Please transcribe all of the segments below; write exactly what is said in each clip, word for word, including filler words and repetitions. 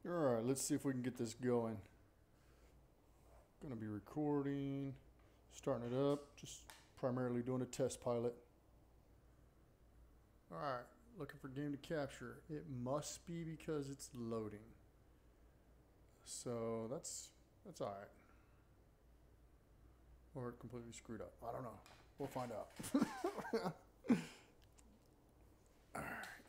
Alright, let's see if we can get this going. Gonna be recording, starting it up, just primarily doing a test pilot. Alright, looking for game to capture. It must be because it's loading. So that's that's alright. Or it completely screwed up. I don't know. We'll find out. Alright.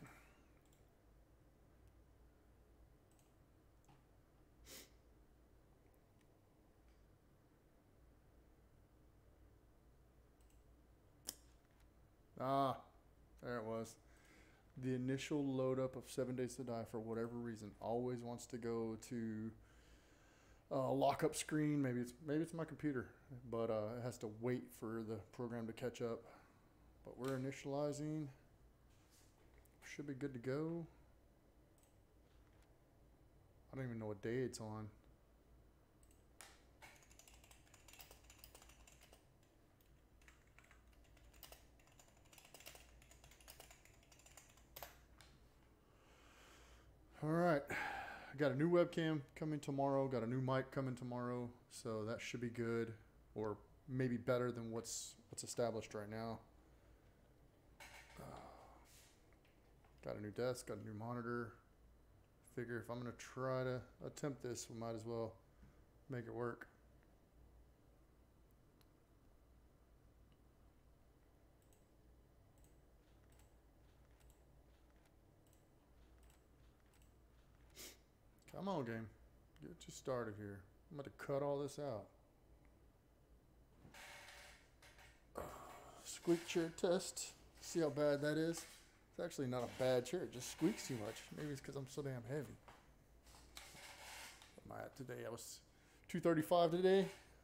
Ah, there it was. The initial load up of Seven Days to Die, for whatever reason, always wants to go to uh, lockup screen. Maybe it's maybe it's my computer, but uh, it has to wait for the program to catch up. But we're initializing. Should be good to go. I don't even know what day it's on. All right, I got a new webcam coming tomorrow, got a new mic coming tomorrow, so that should be good, or maybe better than what's what's established right now. Uh, got a new desk, got a new monitor. Figure if I'm gonna try to attempt this, we might as well make it work. Come on, game. Get you started here. I'm going to cut all this out. Uh, squeak chair test. See how bad that is? It's actually not a bad chair. It just squeaks too much. Maybe it's because I'm so damn heavy. What am I at today? I was two thirty-five today.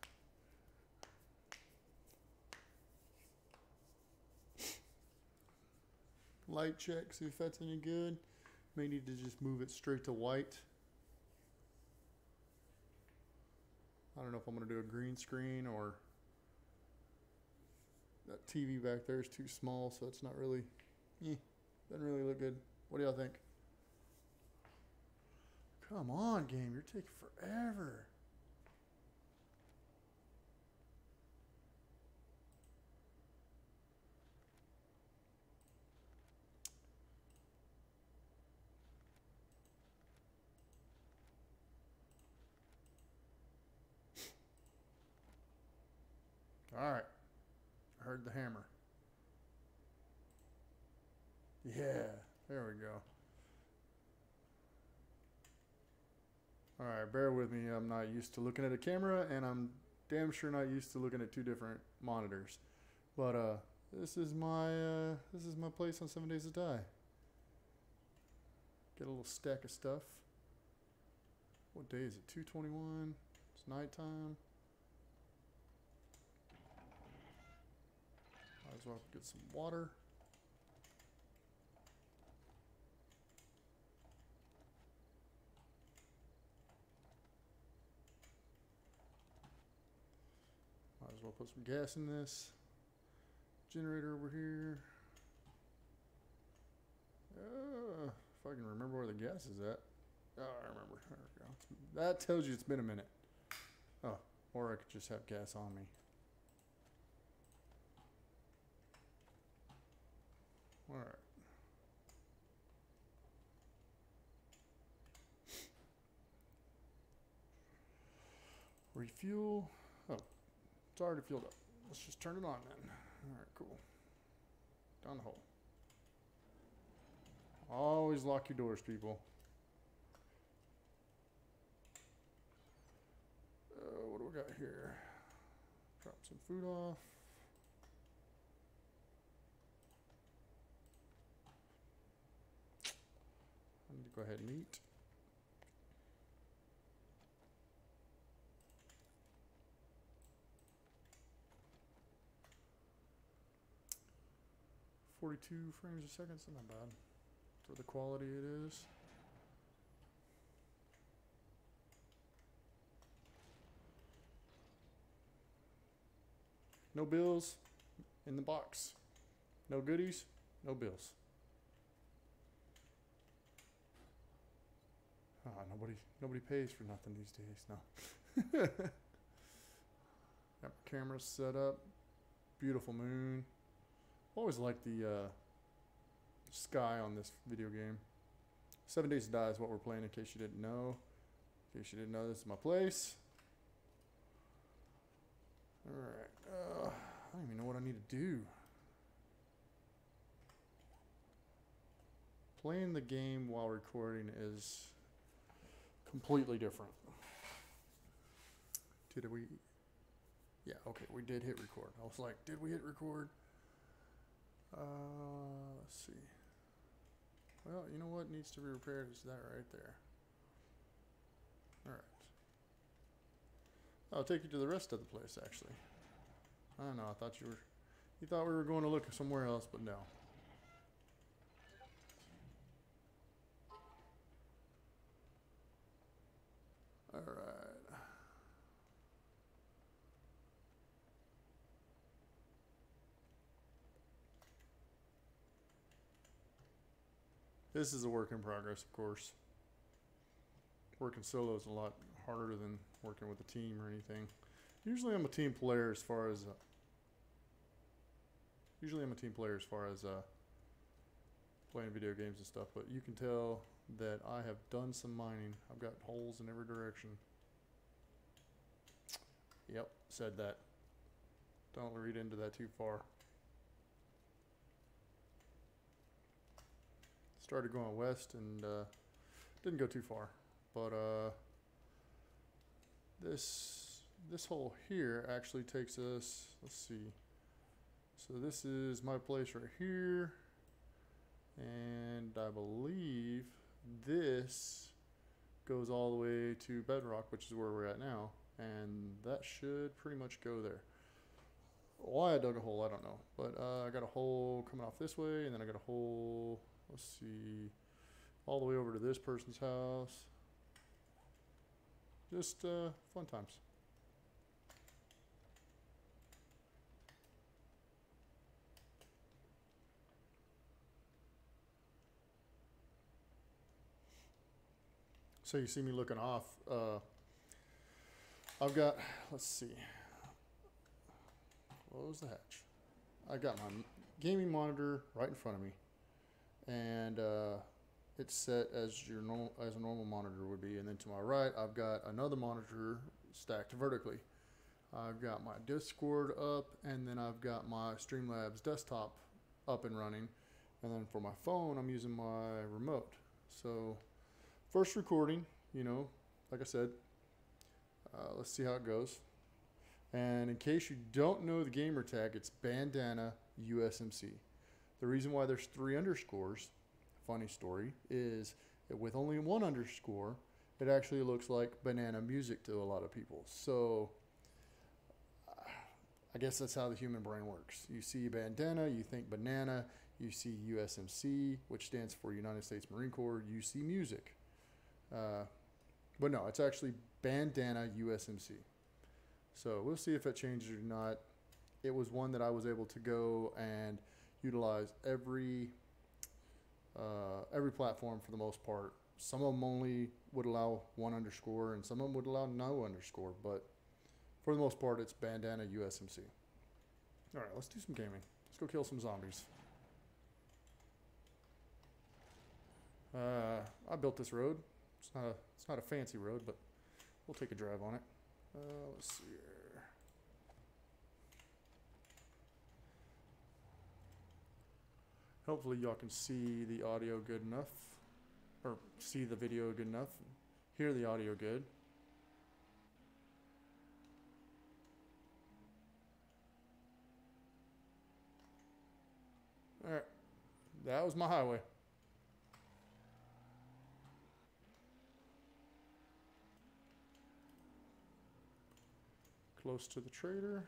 Light check. See if that's any good. May need to just move it straight to white. I don't know if I'm going to do a green screen or that T V back there is too small, so it's not really, eh, doesn't really look good. What do y'all think? Come on, game, you're taking forever. All right, I heard the hammer. Yeah, there we go. All right, bear with me. I'm not used to looking at a camera, and I'm damn sure not used to looking at two different monitors. But uh, this is my uh, this is my place on Seven Days to Die. Get a little stack of stuff. What day is it? two twenty-one. It's nighttime. Might as well get some water. Might as well put some gas in this. Generator over here. Uh, if I can remember where the gas is at. Oh, I remember. There we go. It's, that tells you it's been a minute. Oh, or I could just have gas on me. All right. Refuel. Oh, it's already filled up. Let's just turn it on then. All right, cool. Down the hole. Always lock your doors, people. Uh, what do we got here? Drop some food off. I need to go ahead and eat. forty-two frames a second, it's not bad for the quality it is. No bills in the box. No goodies, no bills. Oh, nobody nobody pays for nothing these days. No. Got my camera set up. Beautiful moon. Always like the uh, sky on this video game. Seven Days to Die is what we're playing, in case you didn't know. In case you didn't know, this is my place. Alright. Uh, I don't even know what I need to do. Playing the game while recording is completely different. Did we... Yeah, okay, we did hit record. I was like, did we hit record? Uh, let's see. Well, you know what needs to be repaired is that right there. Alright. I'll take you to the rest of the place, actually. I don't know, I thought you were... You thought we were going to look somewhere else, but no. Alright. This is a work in progress, of course. Working solo is a lot harder than working with a team or anything. Usually I'm a team player as far as... Uh, usually I'm a team player as far as uh, playing video games and stuff, but you can tell that I have done some mining. I've got holes in every direction. Yep, said that. Don't read into that too far. Started going west and uh, didn't go too far, but uh, this this hole here actually takes us, let's see, so this is my place right here, and I believe this goes all the way to bedrock, which is where we're at now, and that should pretty much go there. Why I dug a hole, I don't know, but uh, I got a hole coming off this way, and then I got a hole, let's see, all the way over to this person's house. Just uh, fun times. So you see me looking off. Uh, I've got, let's see, close the hatch. I got my gaming monitor right in front of me, and uh, it's set as your normal, as a normal monitor would be. And then to my right, I've got another monitor stacked vertically. I've got my Discord up, and then I've got my Streamlabs desktop up and running. And then for my phone, I'm using my remote. So first recording, you know, like I said, uh, let's see how it goes. And in case you don't know the gamer tag, it's bandana U S M C. The reason why there's three underscores, funny story, is that with only one underscore, it actually looks like banana music to a lot of people. So I guess that's how the human brain works. You see bandana, you think banana, you see U S M C, which stands for United States Marine Corps, you see music. Uh, but no, it's actually bandana U S M C. So we'll see if it changes or not. It was one that I was able to go and utilize every uh, every platform for the most part. Some of them only would allow one underscore, and some of them would allow no underscore. But for the most part, it's bandana U S M C. All right, let's do some gaming. Let's go kill some zombies. Uh, I built this road. It's not a it's not a fancy road, but we'll take a drive on it. Uh, let's see here. Hopefully y'all can see the audio good enough, or see the video good enough, hear the audio good. All right, that was my highway. Close to the trader.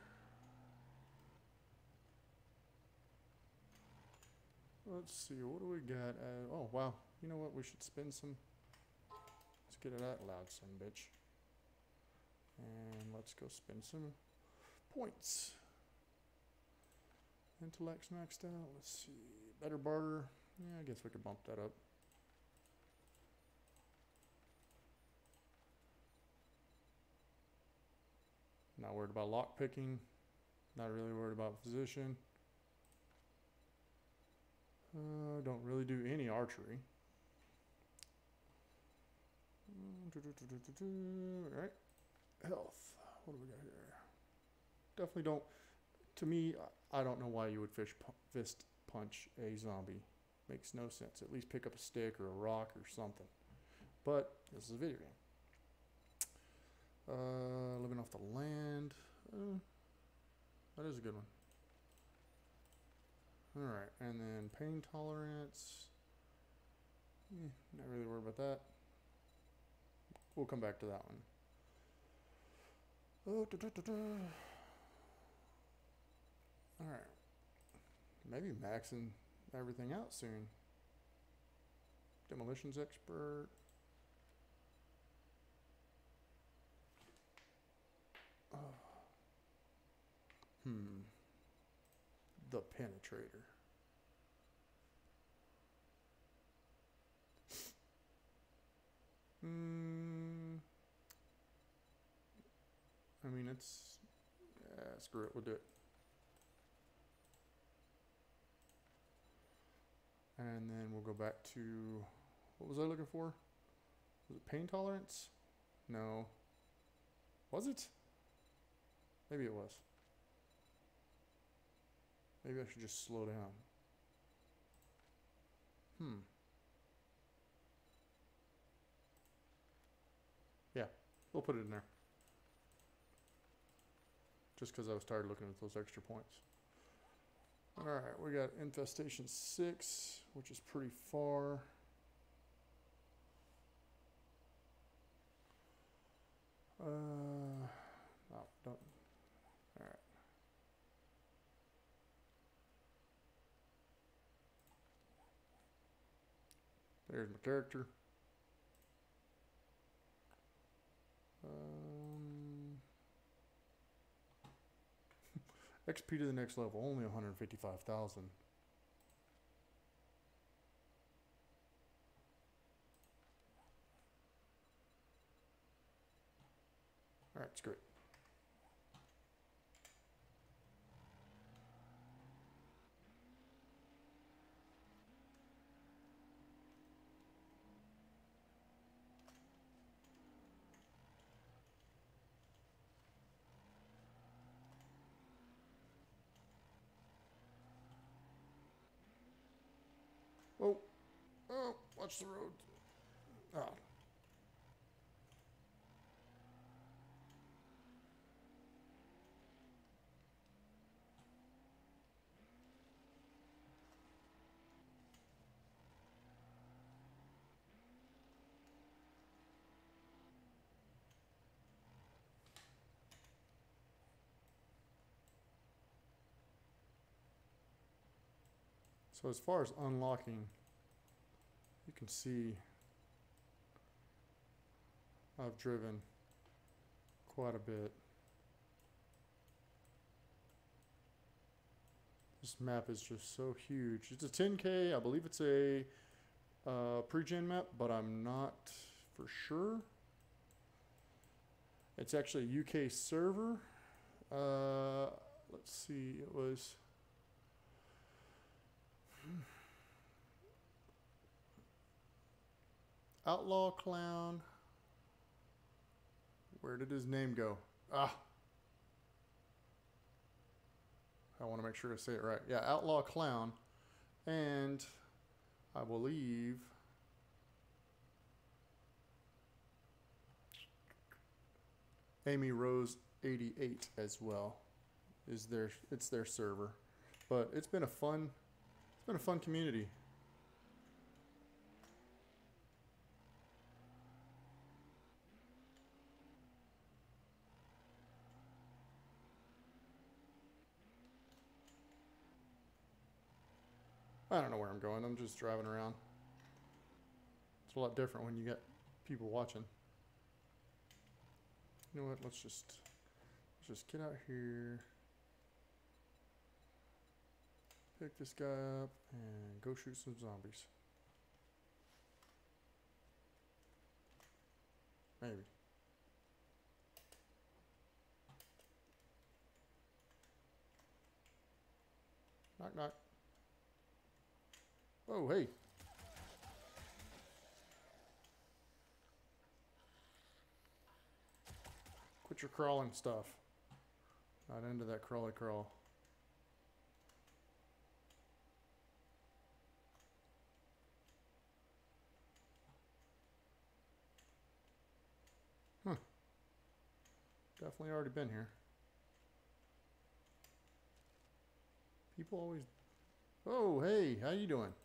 Let's see, what do we got? Uh, oh, wow. You know what? We should spend some. Let's get it out loud, son bitch. And let's go spend some points. Intellect's maxed out. Let's see. Better barter. Yeah, I guess we could bump that up. Not worried about lock picking. Not really worried about position. Uh, don't really do any archery. Alright. Health. What do we got here? Definitely don't. To me, I don't know why you would fish pu fist punch a zombie. Makes no sense. At least pick up a stick or a rock or something. But this is a video game. Uh, living off the land. Uh, that is a good one. Alright, and then pain tolerance. Eh, not really worried about that. We'll come back to that one. Oh, da, da, da, da. Alright. Maybe maxing everything out soon. Demolitions expert. Oh. Hmm. The penetrator. Hmm. I mean, it's. Yeah, screw it. We'll do it. And then we'll go back to. What was I looking for? Was it pain tolerance? No. Was it? Maybe it was. Maybe I should just slow down. Hmm. Yeah, we'll put it in there. Just because I was tired looking at those extra points. Alright, we got infestation six, which is pretty far. Uh, oh, don't. Alright. There's my character. Um, X P to the next level, only one hundred fifty-five thousand. Alright, it's great. Oh, oh, watch the road. Ah. So as far as unlocking, you can see I've driven quite a bit. This map is just so huge. It's a ten K. I believe it's a uh, pre-gen map, but I'm not for sure. It's actually a U K server. Uh, let's see. It was. Outlaw Clown. Where did his name go? Ah. I want to make sure to say it right. Yeah, Outlaw Clown. And I believe Amy Rose eighty-eight as well is their it's their server. But it's been a fun it's been a fun community. I don't know where I'm going. I'm just driving around. It's a lot different when you get people watching. You know what? Let's just let's just get out here, pick this guy up, and go shoot some zombies. Maybe. Knock, knock. Oh, hey. Quit your crawling stuff. Not into that crawly crawl. Huh. Definitely already been here. People always... Oh, hey, how you doing?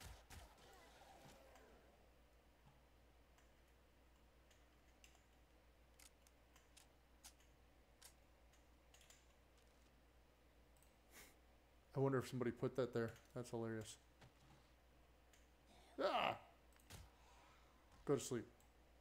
I wonder if somebody put that there. That's hilarious. Ah! Go to sleep.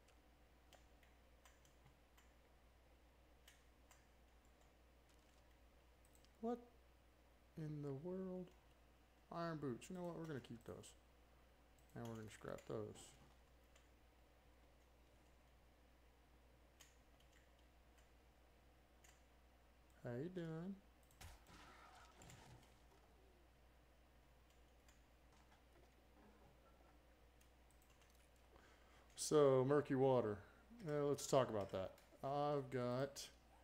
What in the world? Iron boots. You know what? We're going to keep those. And we're going to scrap those. How you doing? So, murky water. Uh, let's talk about that. I've got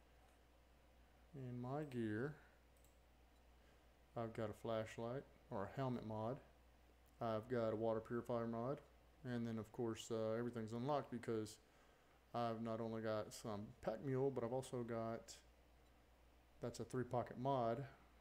in my gear, I've got a flashlight or a helmet mod. I've got a water purifier mod. And then, of course, uh, everything's unlocked because I've not only got some pack mule, but I've also got, that's a three pocket mod.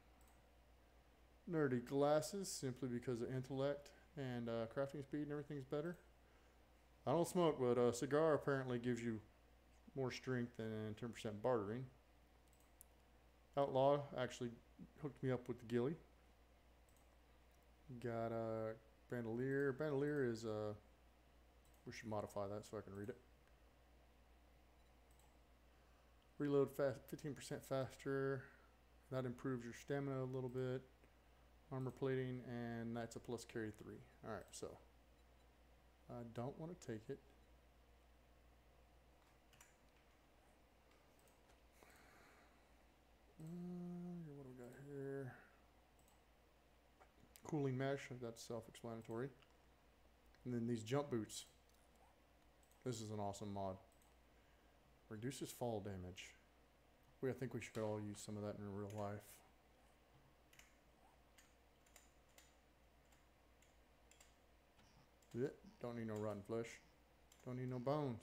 Nerdy glasses, simply because of intellect and uh, crafting speed and everything's better. I don't smoke, but a cigar apparently gives you more strength than ten percent bartering. Outlaw actually hooked me up with the ghillie. Got a bandolier. Bandolier is, uh, we should modify that so I can read it. Reload fast, fifteen percent faster. That improves your stamina a little bit. Armor plating, and that's a plus carry three. Alright, so I don't want to take it. Uh, what do we got here? Cooling mesh, that's self-explanatory. And then these jump boots. This is an awesome mod. Reduces fall damage. We, I think we should all use some of that in real life. Blech, don't need no rotten flesh. Don't need no bones.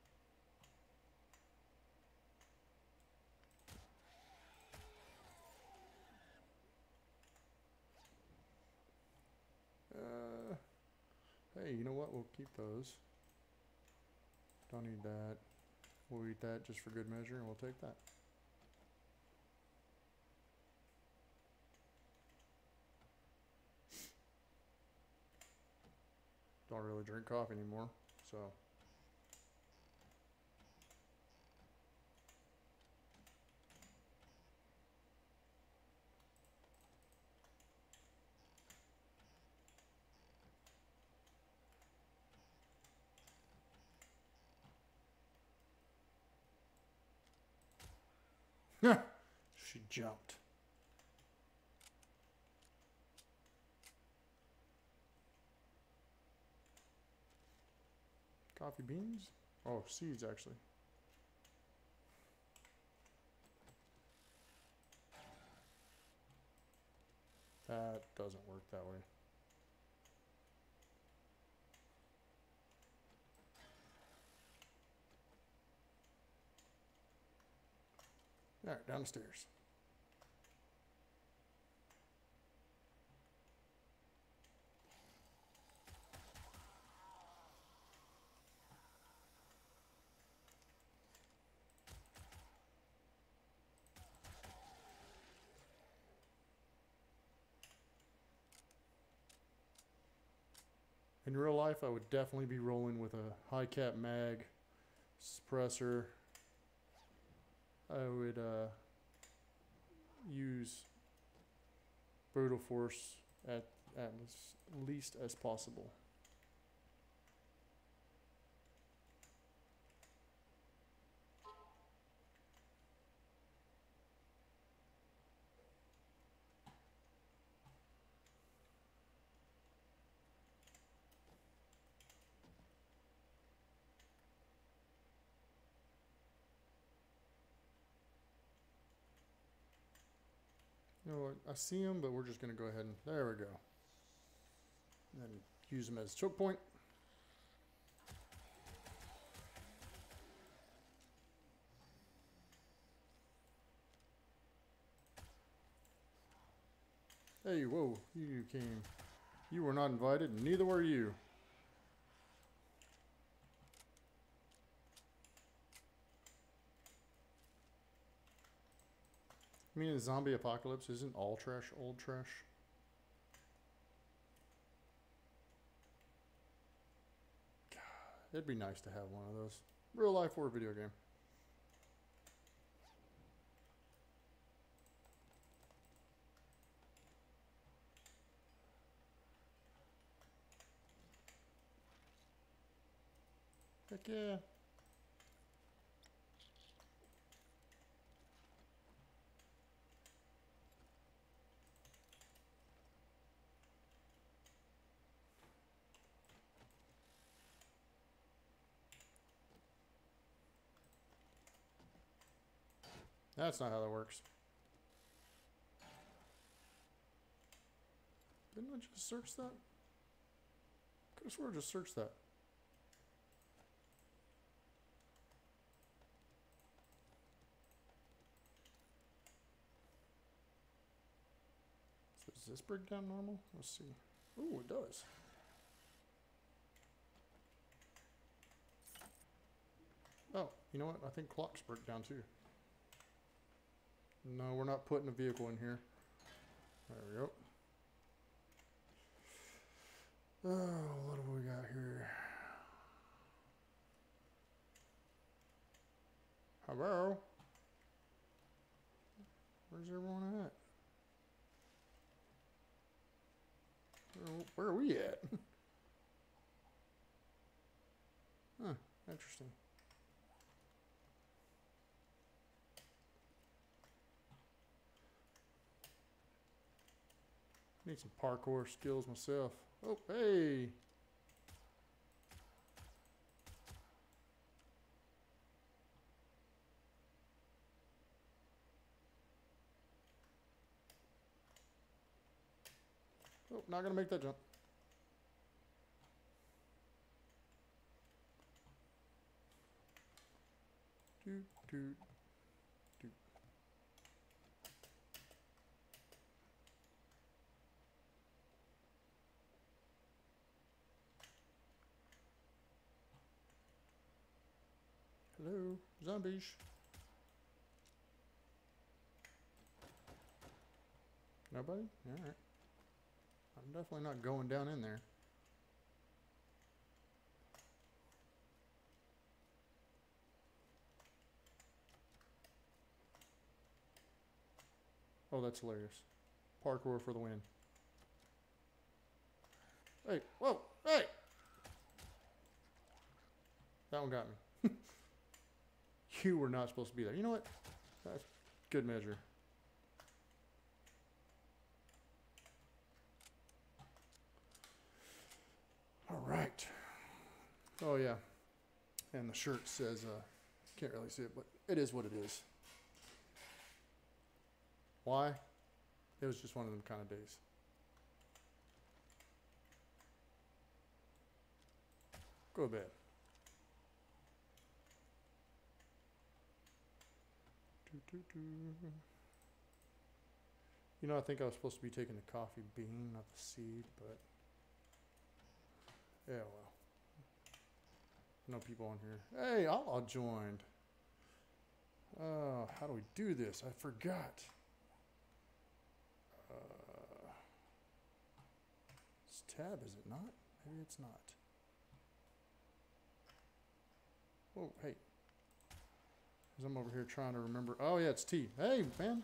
Uh, hey, you know what? We'll keep those. Don't need that. We'll eat that just for good measure, and we'll take that. Don't really drink coffee anymore, so. She jumped. Coffee beans? Oh, seeds actually. That doesn't work that way. Alright, down the stairs. In real life, I would definitely be rolling with a high cap mag, suppressor. I would uh, use brutal force at, at least as possible. You know what? I see them, but we're just going to go ahead and... There we go. And then use them as choke point. Hey, whoa. You came. You were not invited, and neither were you. I mean, in zombie apocalypse, isn't all trash old trash? God, it'd be nice to have one of those. Real life or video game. Heck yeah. That's not how that works. Didn't I just search that? Could have sworn I just searched that. So does this break down normal? Let's see. Ooh, it does. Oh, you know what? I think clocks break down too. No, we're not putting a vehicle in here. There we go. Oh, what have we got here? Hello? Where's everyone at? Where, where are we at? Huh, interesting. Need some parkour skills myself. Oh, hey! Oh, not gonna make that jump. Doot, doot, doot. Hello, zombies. Nobody? Alright. I'm definitely not going down in there. Oh, that's hilarious. Parkour for the win. Hey, whoa, hey! That one got me. You were not supposed to be there. You know what? That's good measure. All right. Oh, yeah. And the shirt says, uh, can't really see it, but it is what it is. Why? It was just one of them kind of days. Go to bed. Doo, doo, doo. You know, I think I was supposed to be taking the coffee bean, not the seed, but yeah, well. No people on here. Hey, I'll, I'll joined. Oh, how do we do this? I forgot. Uh, it's tab, is it not? Maybe it's not. Oh, hey. As I'm over here trying to remember. Oh, yeah, it's T. Hey, man.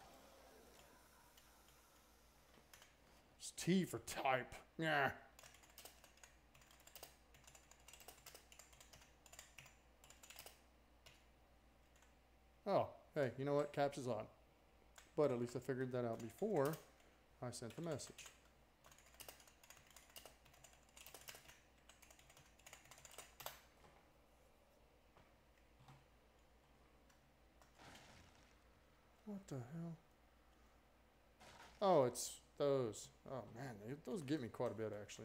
It's T for type. Yeah. Oh, hey, you know what? Caps is on. But at least I figured that out before I sent the message. What the hell? Oh, it's those. Oh man, they, those get me quite a bit actually.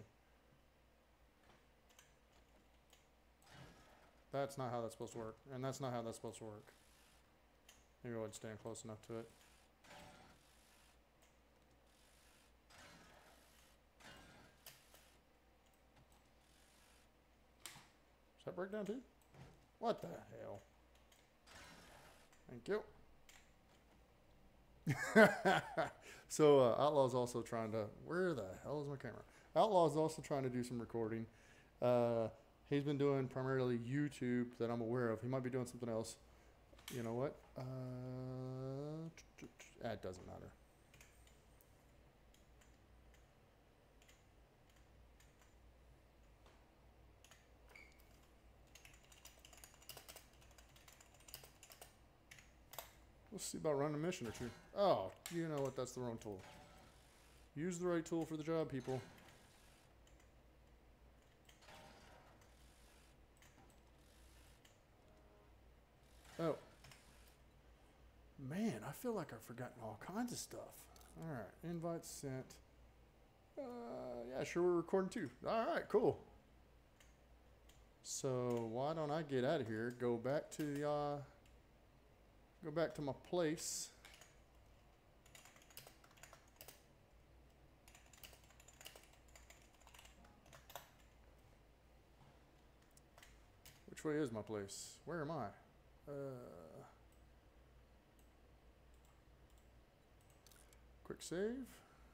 That's not how that's supposed to work. And that's not how that's supposed to work. Maybe I would stand close enough to it. Does that break down too? What the hell? Thank you. So uh, Outlaw's also trying to... Where the hell is my camera? Outlaw's also trying to do some recording. Uh, he's been doing primarily YouTube that I'm aware of. He might be doing something else. You know what? Uh, it doesn't matter. We'll see about running a mission or two. Oh, you know what? That's the wrong tool. Use the right tool for the job, people. Oh. Man, I feel like I've forgotten all kinds of stuff. Alright, invite sent. Uh, yeah, sure, we're recording too. Alright, cool. So, why don't I get out of here, go back to the, uh, go back to my place. Which way is my place? Where am I? Uh... Quick save.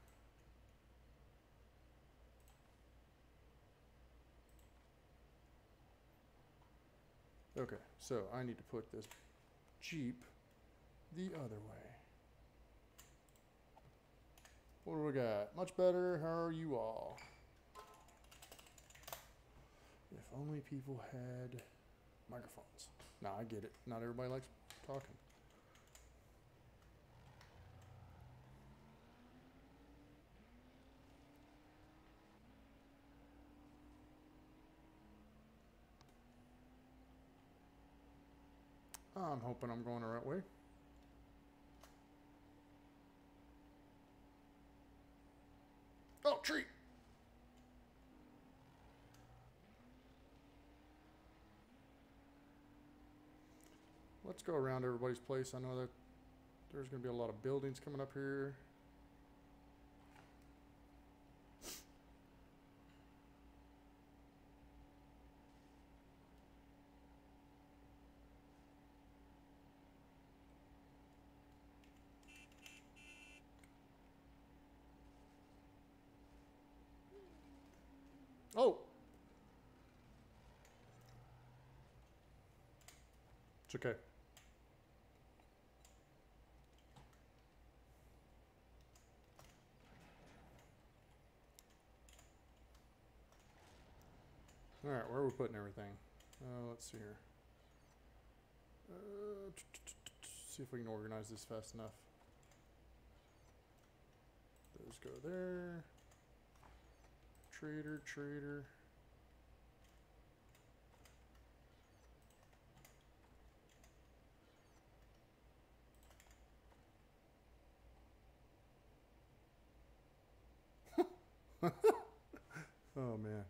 Okay, so I need to put this Jeep the other way. What do we got? Much better. How are you all? If only people had microphones. Nah, I get it. Not everybody likes talking. I'm hoping I'm going the right way. Oh, tree! Let's go around everybody's place. I know that there's going to be a lot of buildings coming up here. Oh! It's okay. Alright, where are we putting everything? Uh, let's see here. Uh, see if we can organize this fast enough. Those go there. Trader, trader. Oh man.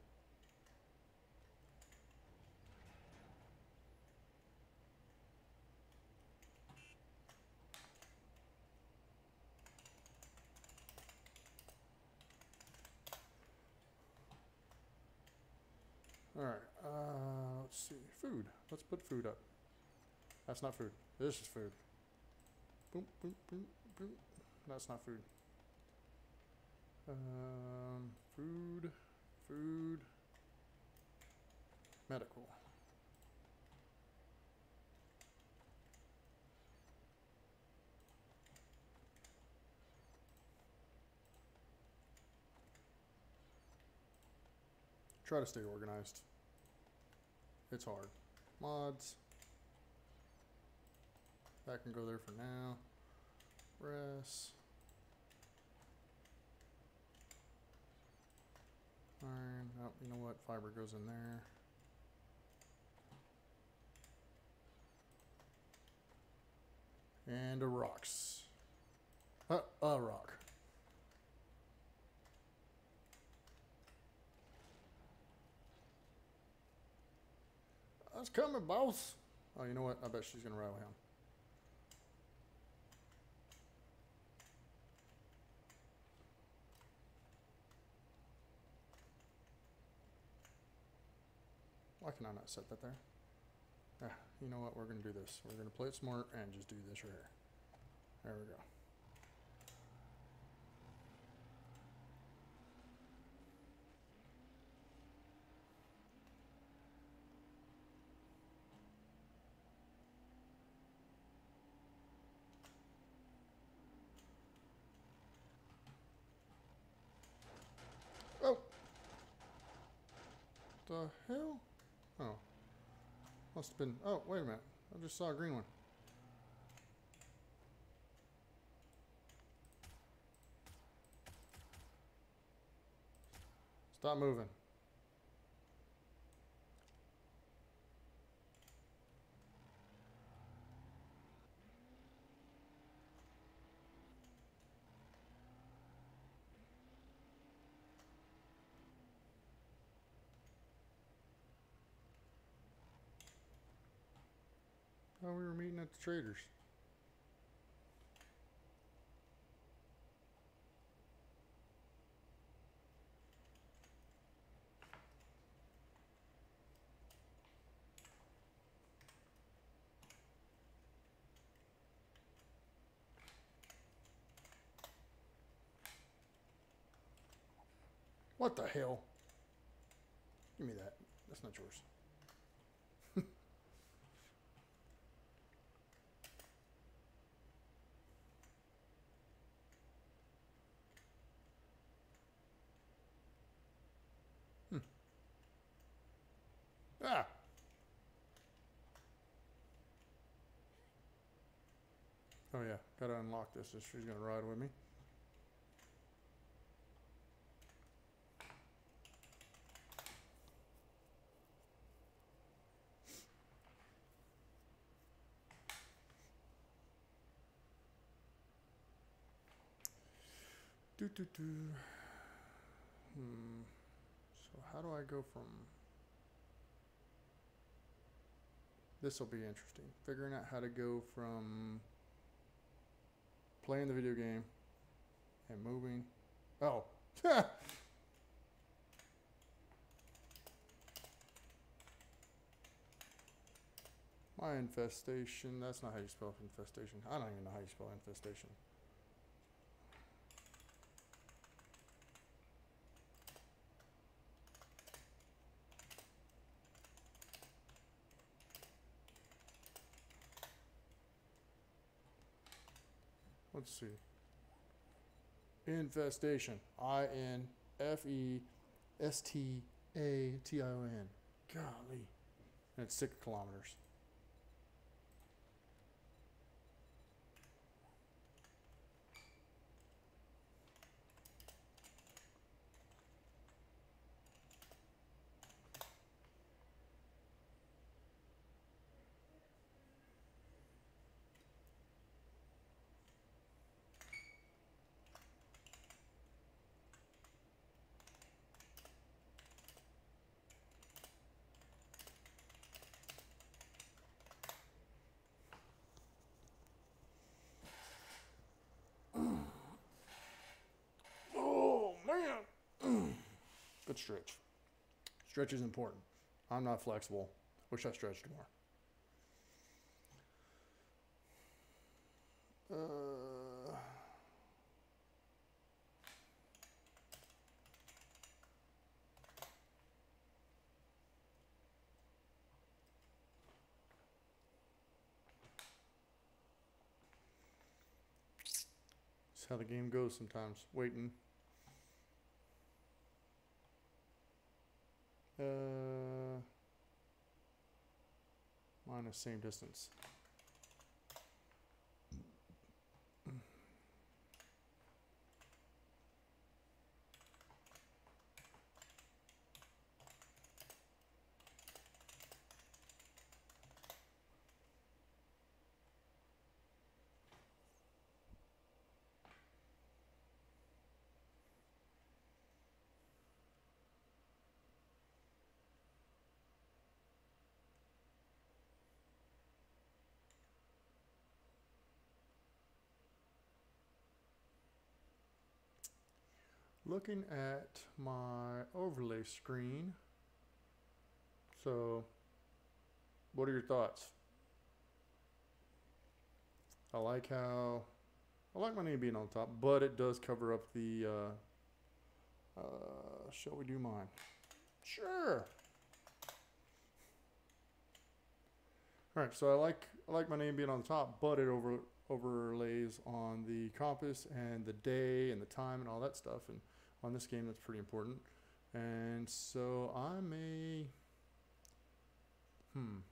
All right, uh, let's see. Food. Let's put food up. That's not food. This is food. Boom, boom, boom, boom. That's not food. Um, food, food, medical. Try to stay organized. It's hard. Mods. That can go there for now. Res. Iron. Oh, you know what? Fiber goes in there. And a rocks. Uh, a rock. That's coming, boss. Oh, you know what? I bet she's gonna rally him. Why can I not set that there? Ah, you know what? We're gonna do this. We're gonna play it smart and just do this right here. There we go. Oh! The hell? Oh. Must have been... Oh, wait a minute. I just saw a green one. Stop moving. Oh, we were meeting at the traders. What the hell? Give me that. That's not yours. hmm. Ah! Oh yeah, gotta unlock this if she's gonna ride with me. Do do do. Hmm. So how do I go from... This will be interesting. Figuring out how to go from playing the video game and moving. Oh. My infestation. That's not how you spell infestation. I don't even know how you spell infestation. Let's see. Infestation. I N F E S T A T I O N. Golly. And it's six kilometers. Good stretch. Stretch is important. I'm not flexible. Wish I stretched more. Uh, That's how the game goes sometimes. Waiting. Uh, minus same distance. looking at my overlay screen. So, what are your thoughts? I like how, I like my name being on top, but it does cover up the, uh, uh, shall we do mine? Sure. All right, so I like, I like my name being on the top, but it over, overlays on the compass and the day and the time and all that stuff. And on this game, that's pretty important. And so I may, hmm,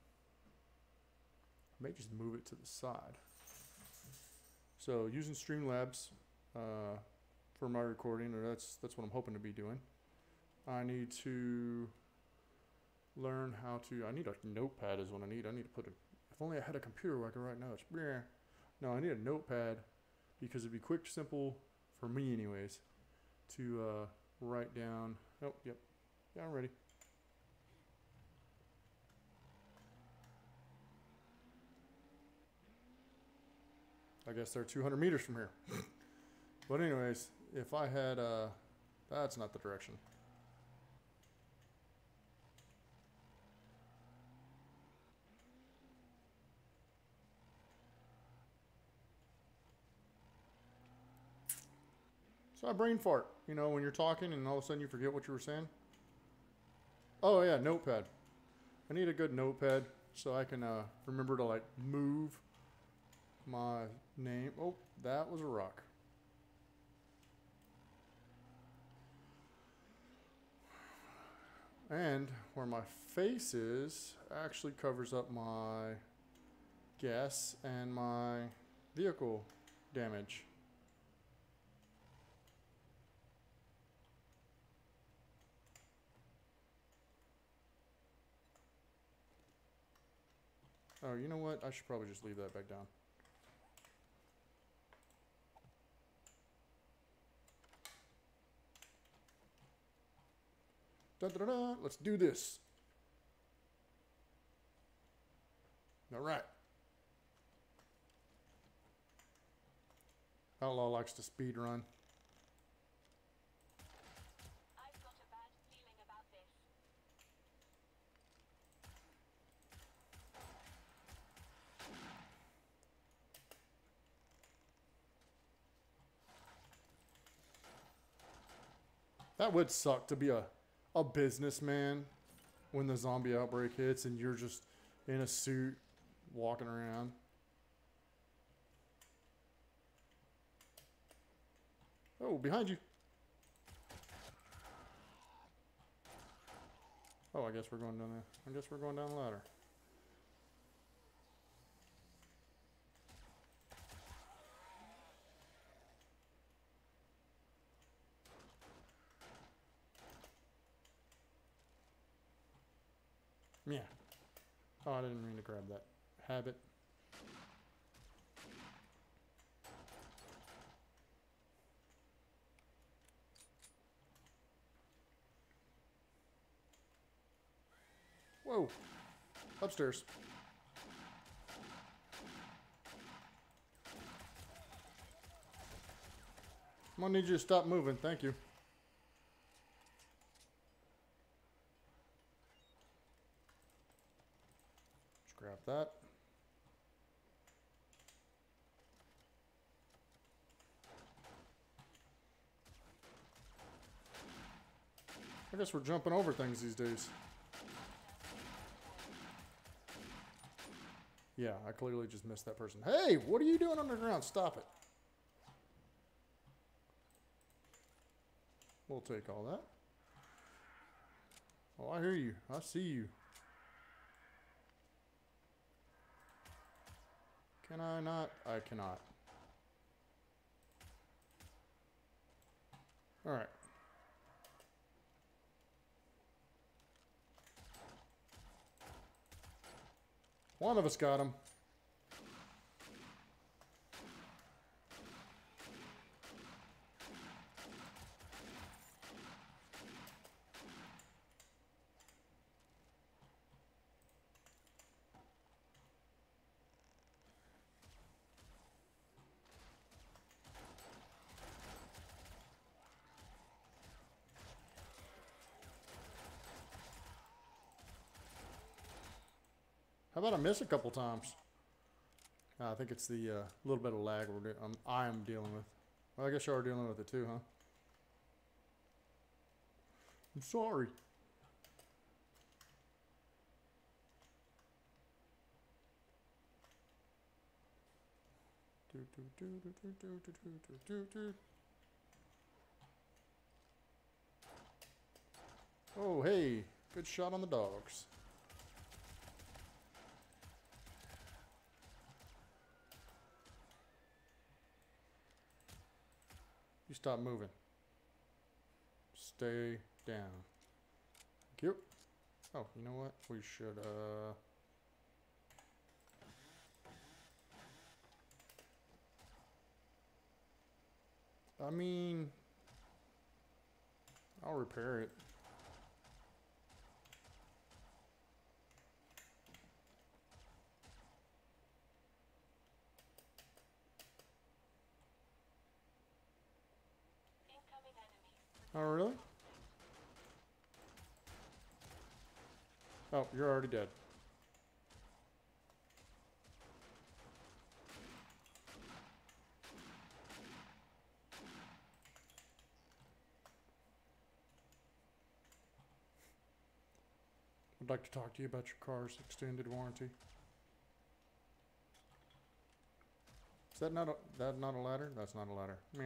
I may just move it to the side. So using Streamlabs uh, for my recording, or that's that's what I'm hoping to be doing. I need to learn how to. I need a notepad is what I need. I need to put a. If only I had a computer where I could write notes. No, I need a notepad because it'd be quick, simple for me, anyways, to uh, write down. Oh, yep, yeah, I'm ready. I guess they're two hundred meters from here. But anyways, if I had, uh, that's not the direction. So I brain fart, you know, when you're talking and all of a sudden you forget what you were saying. Oh yeah, notepad. I need a good notepad so I can uh, remember to like move my name. Oh, that was a rock. And where my face is actually covers up my gas and my vehicle damage. Oh, you know what? I should probably just leave that back down. Da, da, da, da. Let's do this. All right. Outlaw likes to speed run. I've got a bad feeling about this. That would suck to be a, a businessman when the zombie outbreak hits and you're just in a suit walking around. Oh, behind you. Oh, I guess we're going down the, I guess we're going down the ladder. Yeah. Oh, I didn't mean to grab that habit. Whoa. Upstairs. I'm gonna need you to stop moving. Thank you. Grab that. I guess we're jumping over things these days. Yeah, I clearly just missed that person. Hey, what are you doing underground? Stop it. We'll take all that. Oh, I hear you. I see you. Can I not? I cannot. All right. One of us got him. How about I miss a couple times? Uh, I think it's the uh, little bit of lag we're do- um, I am dealing with. Well, I guess you are dealing with it too, huh? I'm sorry. Do, do, do, do, do, do, do, do, do, do. Oh, hey. Good shot on the dogs. You stop moving. Stay down. Thank you. Oh, you know what? We should, uh... I mean... I'll repair it. Incoming enemies. Oh, really? Oh, you're already dead. I'd like to talk to you about your car's extended warranty. Is that not a that not a ladder? That's not a ladder. Meh.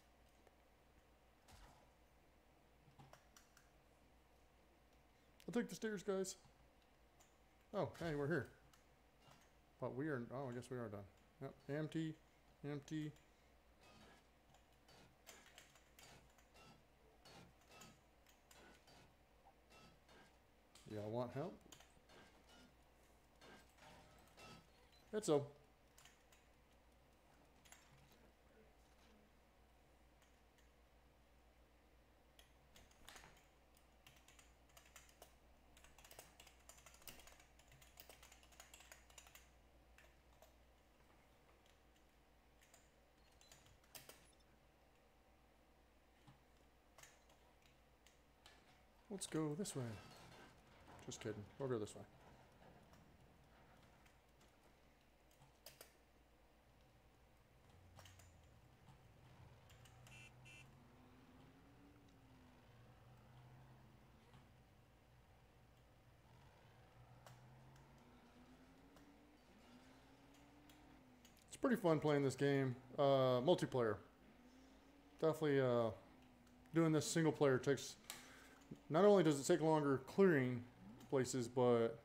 I'll take the stairs, guys. Oh, hey, we're here. But we are. Oh, I guess we are done. Yep. Empty. Empty. Y'all want help? It's so. Let's go this way. Just kidding. We'll go this way. It's pretty fun playing this game. Uh, multiplayer. Definitely uh, doing this single player takes... Not only does it take longer clearing places, but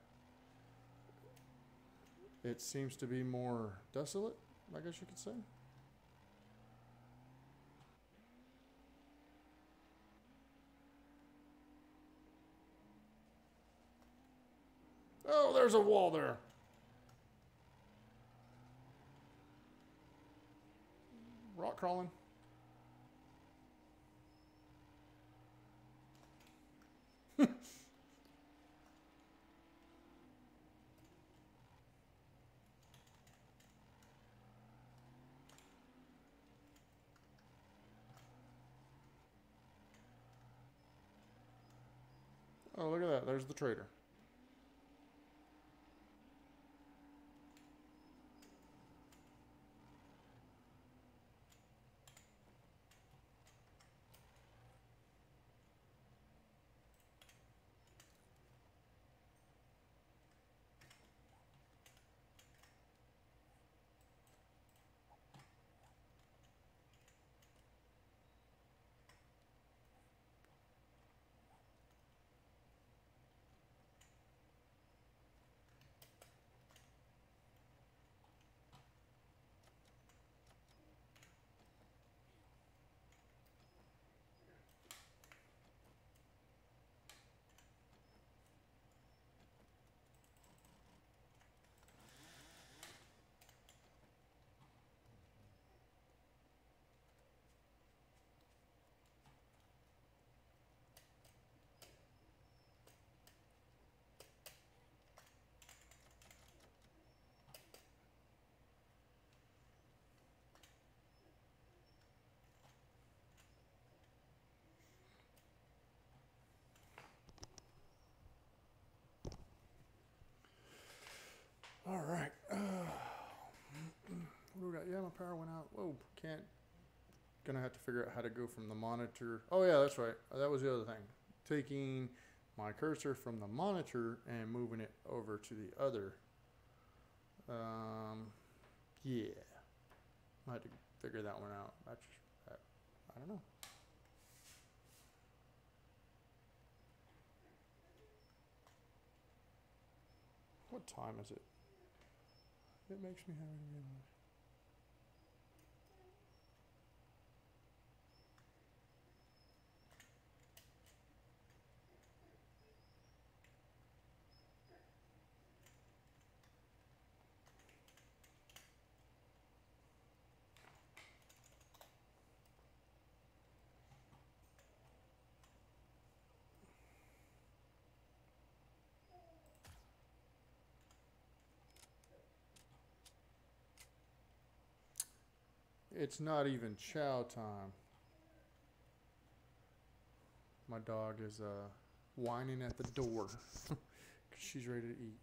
it seems to be more desolate, I guess you could say. Oh, there's a wall there. Rock crawling. Oh, look at that. There's the trader. my power went out. Whoa, can't. Gonna have to figure out how to go from the monitor. Oh yeah, that's right. That was the other thing. Taking my cursor from the monitor and moving it over to the other. Um, yeah. I had to figure that one out. That's, that, I don't know. What time is it? It makes me happy to realize. It's not even chow time. My dog is uh, whining at the door because she's ready to eat.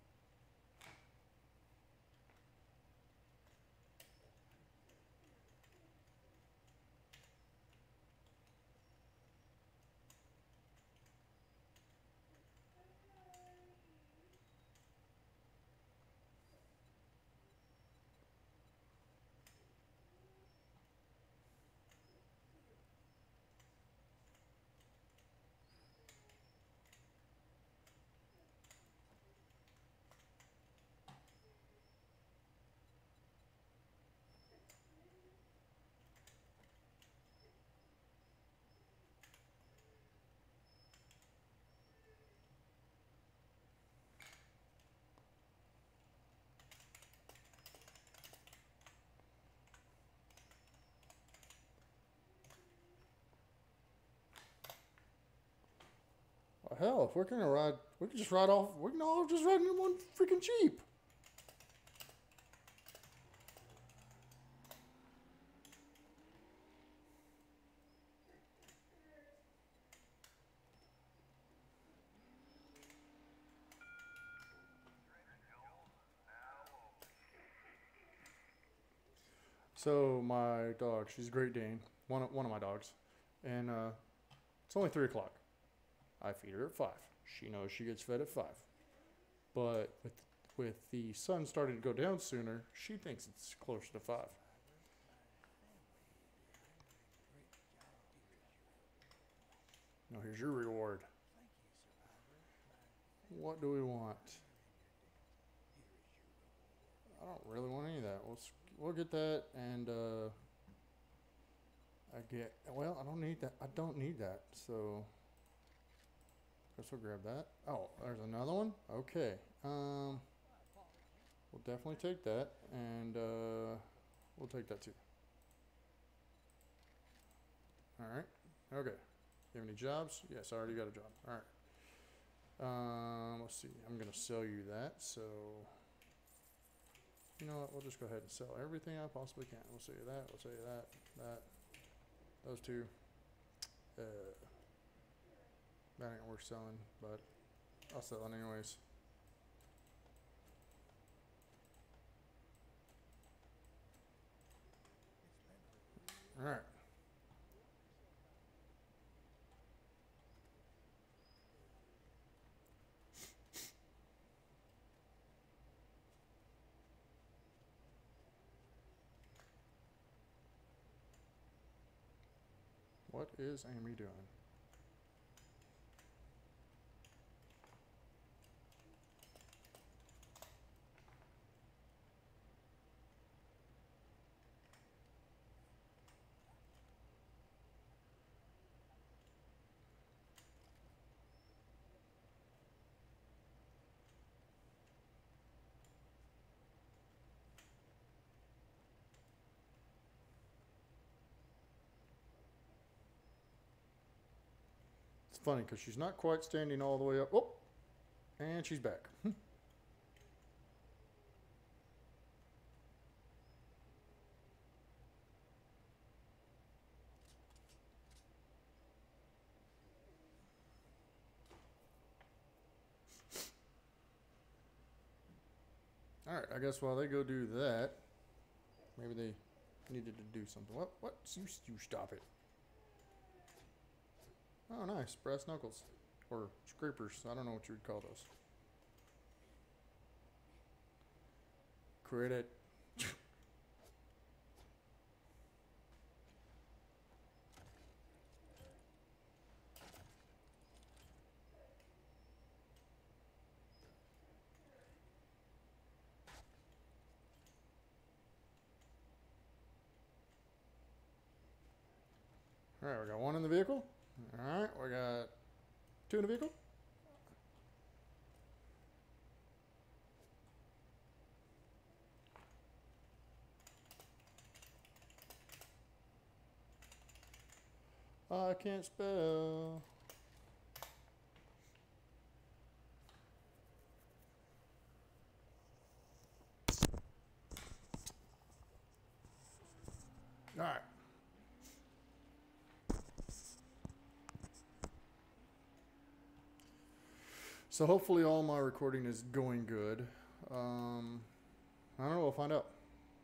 Well, hell, if we're gonna ride, we can just ride off. We can all just ride in one freaking Jeep. So my dog, she's a Great Dane, one of, one of my dogs, and uh, it's only three o'clock. I feed her at five. She knows she gets fed at five. But with with the sun starting to go down sooner, she thinks it's closer to five. Now here's your reward. What do we want? I don't really want any of that. We'll we'll get that, and uh, I get well. I don't need that. I don't need that. So guess we'll grab that. Oh, there's another one. Okay. Um, we'll definitely take that, and uh, we'll take that too. All right. Okay. You have any jobs? Yes, I already got a job. All right. Um, let's see. I'm gonna sell you that. So, you know what? We'll just go ahead and sell everything I possibly can. We'll sell you that. We'll sell you that. That. Those two. Uh, that ain't worth selling, but I'll sell it anyways. All right. What is Amy doing? It's funny because she's not quite standing all the way up. Oh, and she's back. All right, I guess while they go do that, maybe they needed to do something. What? What? You, you stop it. Oh, nice. Brass knuckles. Or scrapers. I don't know what you would call those. Credit. Alright, we got one in the vehicle. Alright, we got two in the vehicle. I can't spell. Alright. So hopefully all my recording is going good. Um, I don't know, we'll find out.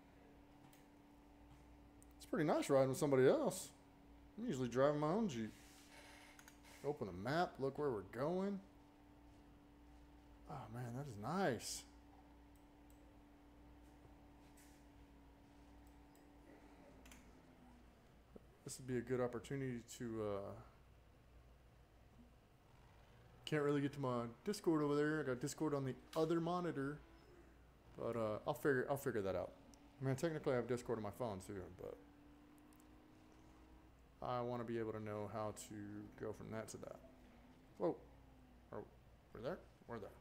It's pretty nice riding with somebody else. I'm usually driving my own Jeep. Open the map, look where we're going. Oh man, that is nice. This would be a good opportunity to, uh, can't really get to my Discord over there. I got Discord on the other monitor, but uh, I'll figure I'll figure that out. I mean, technically I have Discord on my phone too, but I want to be able to know how to go from that to that. Whoa, oh, we're there. We're there.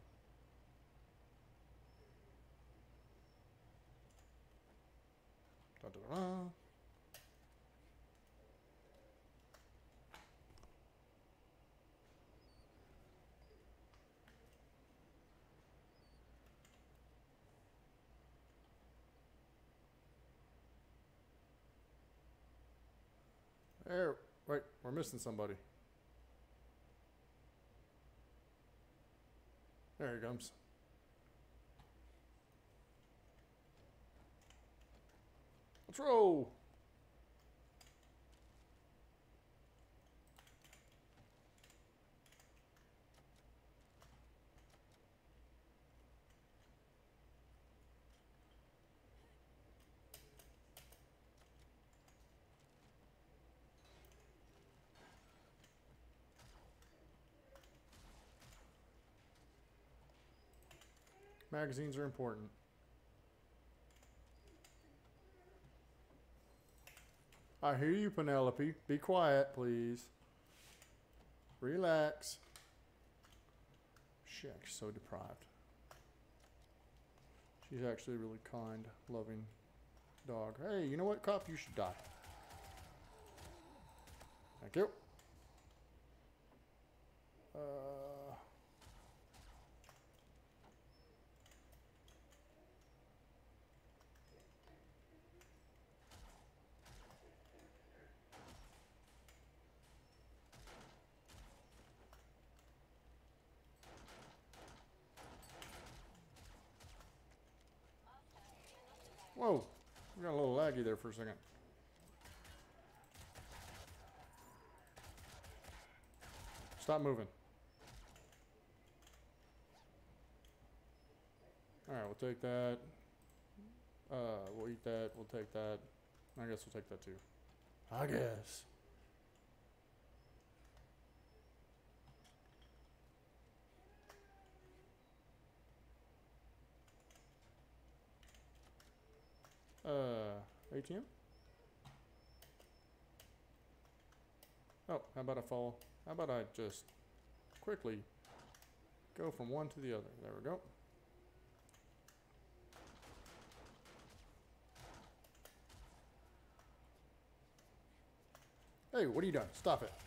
Da, da, da. There, wait, we're missing somebody. There he comes. Let's roll. Magazines are important. I hear you, Penelope. Be quiet, please. Relax. She's actually so deprived. She's actually a really kind, loving dog. Hey, you know what, cop? You should die. Thank you. Uh... Whoa, we got a little laggy there for a second. Stop moving. Alright, we'll take that. Uh, we'll eat that, we'll take that. I guess we'll take that too. I guess. Uh, A T M? Oh, how about I fall? How about I just quickly go from one to the other? There we go. Hey, what are you doing? Stop it.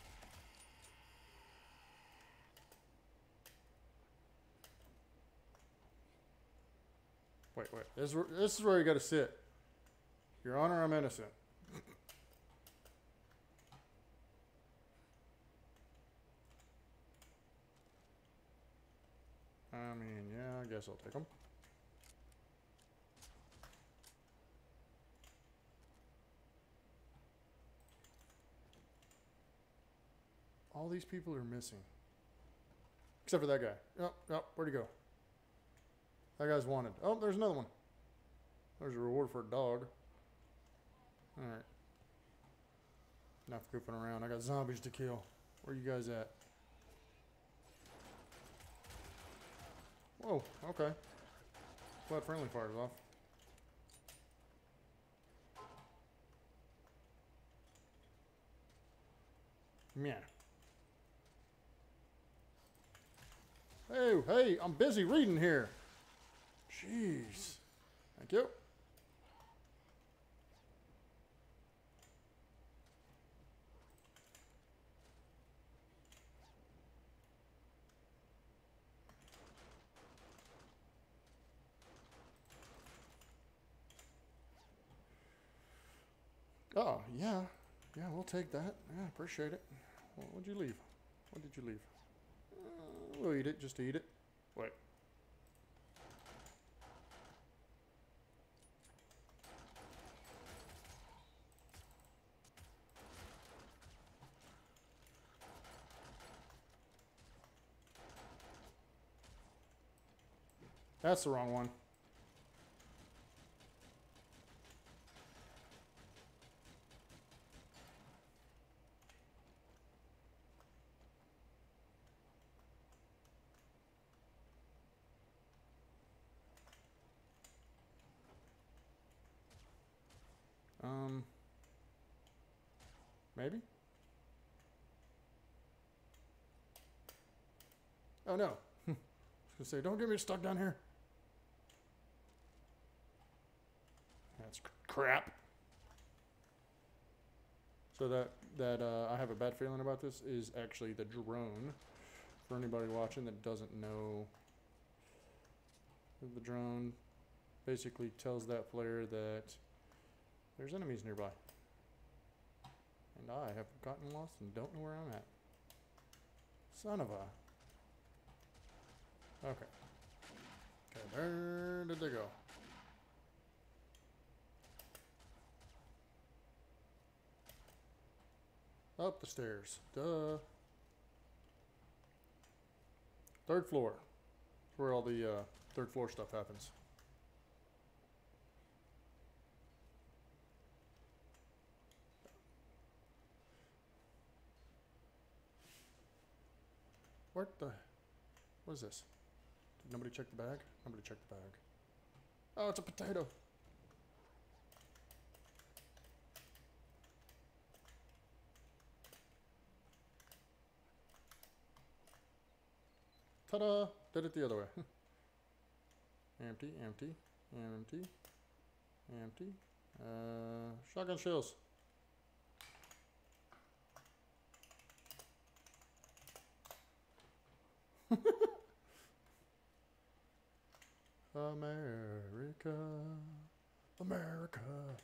Wait, wait. This is where, this is where you got to sit. Your Honor, I'm innocent. I mean, yeah, I guess I'll take them. All these people are missing. Except for that guy. Oh, oh, where'd he go? That guy's wanted. Oh, there's another one. There's a reward for a dog. Alright. Enough goofing around. I got zombies to kill. Where you guys at? Whoa, okay. Glad friendly fires off. Yeah. Hey, hey, I'm busy reading here. Jeez. Thank you. Oh, yeah. Yeah, we'll take that. Yeah, appreciate it. Well, what'd you leave? What did you leave? Uh, we'll eat it. Just eat it. Wait. That's the wrong one. Um, maybe? Oh no. I was gonna say, don't get me stuck down here. That's crap. So that, that uh, I have a bad feeling about this is actually the drone. For anybody watching that doesn't know, the drone basically tells that player that there's enemies nearby. And I have gotten lost and don't know where I'm at. Son of a... Okay. Okay, where did they go? Up the stairs. Duh. Third floor. That's where all the uh, third floor stuff happens. What the? What is this? Did nobody check the bag? Nobody checked the bag. Oh, it's a potato. Ta-da! Did it the other way. Empty, empty, empty, empty. Uh, shotgun shells. America, America.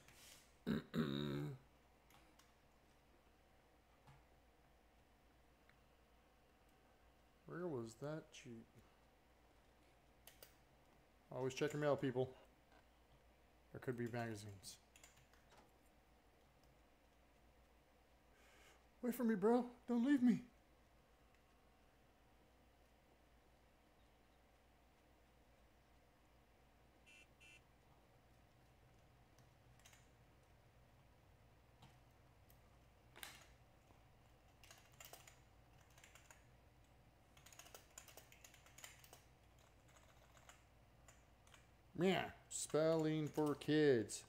Where was that Jeep? Always checking me out, people. There could be magazines. Wait for me, bro. Don't leave me. Yeah, spelling for kids.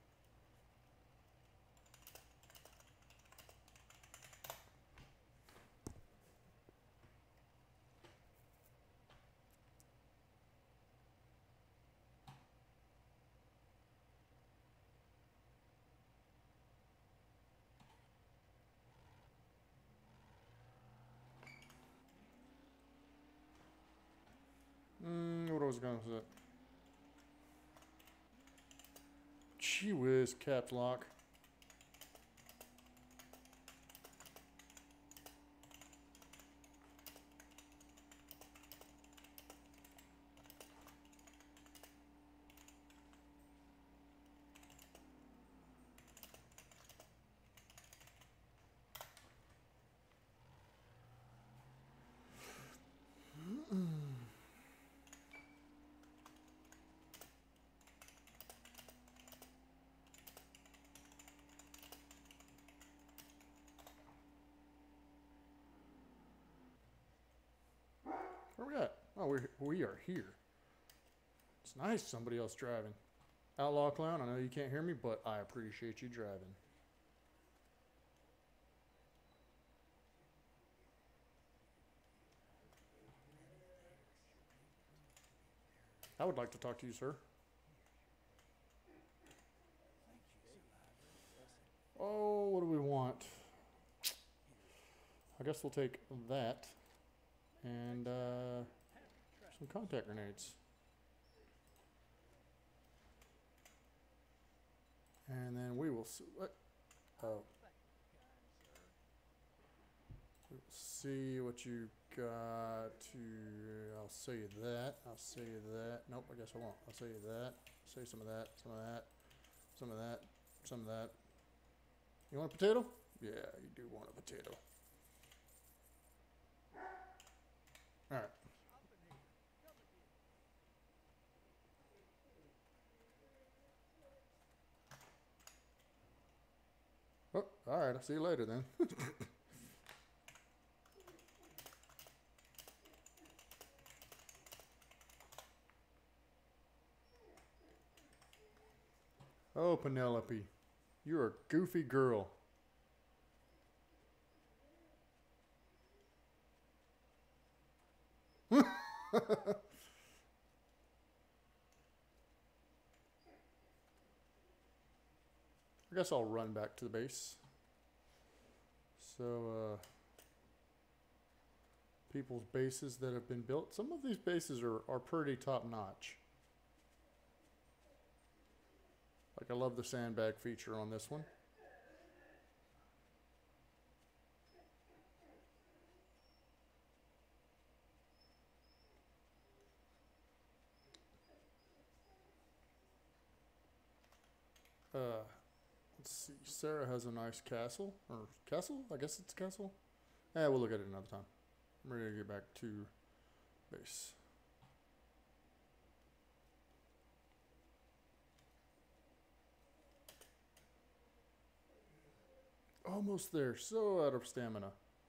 Mm, what was I going to say? Gee whiz, caps lock. Oh, we're, we are here. It's nice somebody else driving. Outlaw Clown, I know you can't hear me, but I appreciate you driving. I would like to talk to you, sir. Oh, what do we want? I guess we'll take that and uh, some contact grenades. And then we will see what. Oh. We'll see what you got to. I'll say you that. I'll say you that. Nope, I guess I won't. I'll say you that. Say some of that. Some of that. Some of that. Some of that. You want a potato? Yeah, you do want a potato. All right. Oh, all right. I'll see you later then. Oh, Penelope, you're a goofy girl. I guess I'll run back to the base. So, uh, people's bases that have been built. Some of these bases are, are pretty top notch. Like, I love the sandbag feature on this one. Uh, let's see. Sarah has a nice castle. Or castle? I guess it's a castle. Eh, we'll look at it another time. I'm ready to get back to base. Almost there. So out of stamina.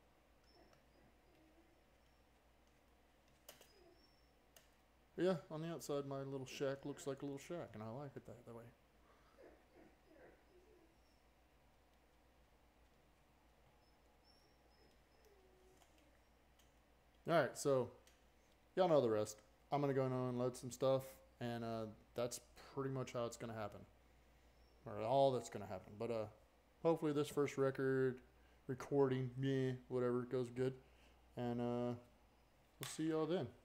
But yeah, on the outside, my little shack looks like a little shack, and I like it that, that way. Alright, so y'all know the rest. I'm going to go and unload some stuff, and uh, that's pretty much how it's going to happen. Or all that's going to happen. But uh, hopefully this first record, recording, yeah, whatever, goes good. And uh, we'll see y'all then.